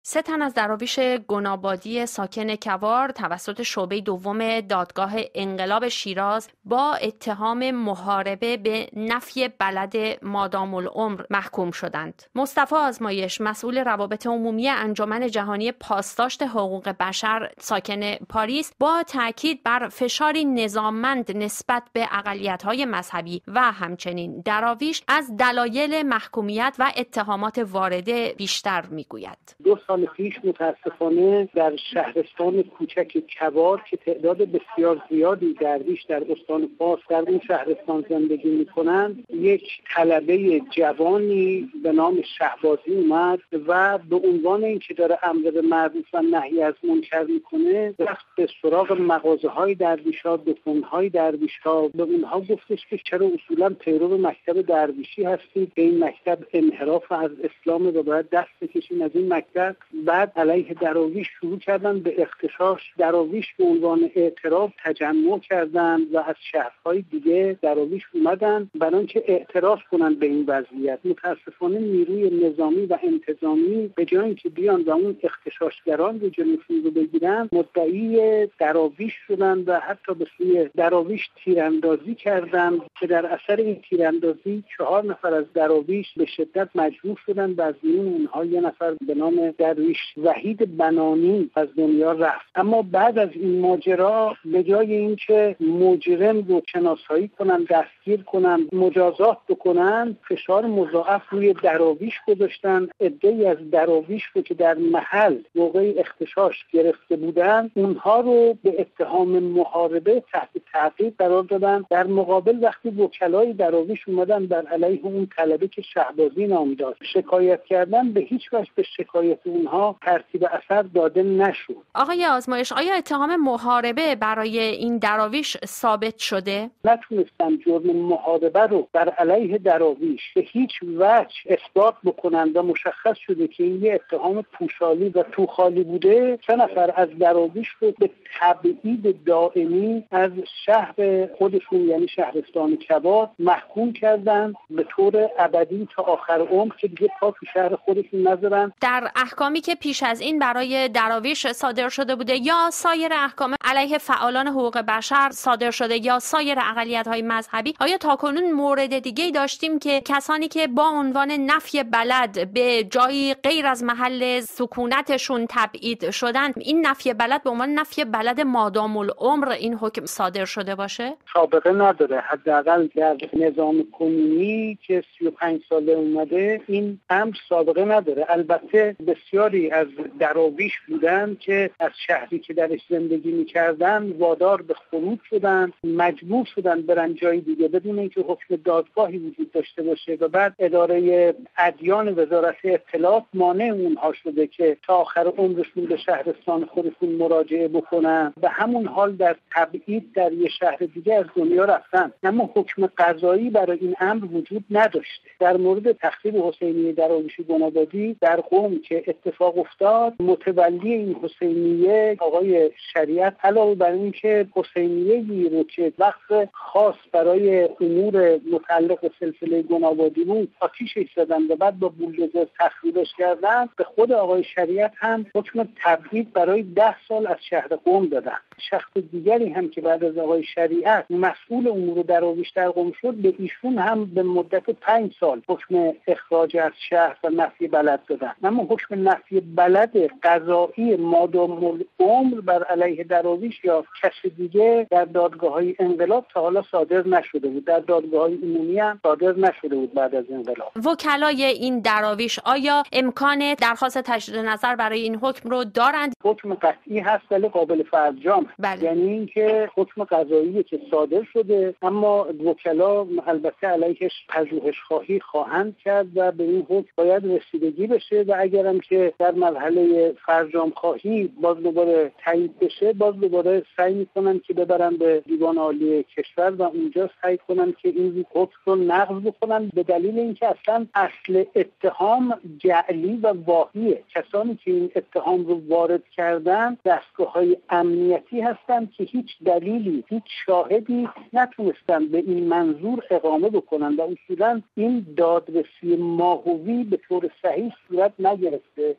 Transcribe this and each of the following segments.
3 تن از دراویش گنابادی ساکن کوار توسط شعبه دوم دادگاه انقلاب شیراز با اتهام محاربه به نفی بلد مادام العمر محکوم شدند. مصطفی آزمایش، مسئول روابط عمومی انجمن جهانی پاسداشت حقوق بشر ساکن پاریس، با تاکید بر فشاری نظاممند نسبت به اقلیت‌های مذهبی و همچنین دراویش از دلایل محکومیت و اتهامات وارده بیشتر میگوید. 2 سال پیش متاسفانه در شهرستان کوچک کوار که تعداد بسیار زیادی درویش در استان فارس در این شهرستان زندگی می‌کنند، یک طلبه جوانی به نام شهبازی اومد و به عنوان اینکه داره امر به معروف و نهی از منکر میکنه، رفت به سراغ مغازه‌های درویش‌ها، دکان‌های درویش‌ها، به اونها گفتش که چرا اصولا پیرو مکتب درویشی هستید، به این مکتب انحراف از اسلام و باید دست بکشین از این مکتب. بعد علیه دراویش شروع کردن به اختشاش. دراویش به عنوان اعتراض تجمع کردند و از شهرهای دیگه دراویش اومدن برای اینکه اعتراض کنن به این وضعیت. متاسفانه نیروی نظامی و انتظامی به جای اینکه بیان و اون اختشاشگران رو جلوشون رو بگیرن، مدعی دراویش شدن و حتی به سوی دراویش تیراندازی کردند که در اثر این تیراندازی 4 نفر از دراویش به شدت مجروح شدن و از میون اونها 1 نفر به نام درویش وحید بنانی از دنیا رفت. اما بعد از این ماجرا به جای اینکه مجرم رو شناسایی کنن، دستگیر کنن، مجازات بکنن، فشار مضاعف روی دراویش گذاشتن. عده‌ای از دراویش رو که در محل موقع اختشاش گرفته بودن، اونها رو به اتهام محاربه تحت تعقیب قرار دادن. در مقابل وقتی وکلای دراویش اومدن بر علیه اون طلبه که شهبازی نام داشت شکایت کردن، به هیچ وجه به شکایت اونها ترتیب اثر داده نشد. آقای آزمایش، آیا اتهام محاربه برای این دراویش ثابت شده؟ نتونستن جرم محاربه رو بر علیه دراویش به هیچ وجه اثبات بکنن و مشخص شده که این یه اتهام پوشالی و توخالی بوده. 3 نفر از دراویش رو به تبعید دائمی از شهر خودشون یعنی شهرستان کوار محکوم کردن به طور ابدی تا آخر عمر که دیگه پا تو شهر خودشون نذارن. در احکامی که پیش از این برای دراویش صادر شده بوده یا سایر احکام علیه فعالان حقوق بشر صادر شده یا سایر اقلیت‌های مذهبی، آیا تاکنون مورد دیگه‌ای داشتیم که کسانی که با عنوان نفی بلد به جایی غیر از محل سکونتشون تبعید شدن، این نفی بلد به عنوان نفی بلد مادام العمر این حکم صادر شده باشه؟ سابقه نداره. حداقل در نظام کنونی که 35 ساله اومده این امر سابقه نداره. البته بسیاری از دراویش بودن که از شهری که درش زندگی می‌کردن وادار به خروج شدن، مجبور شدن برن جای دیگه بدون اینکه حکم دادگاهی وجود داشته باشه و بعد اداره ادیان وزارت اطلاعات مانع اونها شده که تا آخر عمرشون به شهرستان خودشون مراجعه بکنن. به همون حال در تبعید در یه شهر دیگه از دنیا رفتن، اما حکم قضایی برای این امر وجود نداشته. در مورد تخریب حسینیه دراویش گنابادی در قم که اتفاق افتاد، متولی این حسینیه آقای شریعت علاوه بر این که حسینیه‌ای رو که وقت خاص برای امور متعلق به سلسله گنابادی بود آتیشش زدن و بعد با بولدوزر تخریبش کردن، به خود آقای شریعت هم حکم تبعید برای 10 سال از شهر قم دادن. شخص دیگری هم که بعد از آقای شریعت مسئول امور دراویش در قم شد، به ایشون هم به مدت 5 سال حکم اخراج از شهر و نفی بلد دادن. اما حکم نفی بلد قضایی مادام العمر بر علیه دراویش یا کسی دیگه در دادگاه‌های انقلاب تا حالا صادر نشده بود. در دادگاه‌های عمومی هم صادر نشده بود بعد از انقلاب. وکلای این دراویش آیا امکان درخواست تجدید نظر برای این حکم رو دارند؟ حکم قطعی هست ولی قابل فرجام. بله. یعنی اینکه حکم قضایی که صادر شده، اما وکلا البته علیهش پژوهش‌خواهی خواهند کرد و به این حکم باید رسیدگی بشه و اگرم که در مرحله فرجام خواهی باز دوباره تایید بشه، باز دوباره سعی میکنن که ببرن به دیوان عالی کشور و اونجا سعی کنن که این حکم رو نقض بکنن، به دلیل اینکه اصل اتهام جعلی و واهیه. کسانی که این اتهام رو وارد کردن دستگاه‌های امنیتی هستند که هیچ دلیلی، هیچ شاهدی نتونستن به این منظور اقامه بکنن و اصولا این دادرسی ماهوی به طور صحیح صورت نگرفته.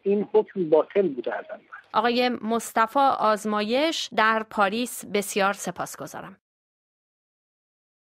این حکم باطل بوده از اول. آقای مصطفی آزمایش در پاریس، بسیار سپاسگزارم.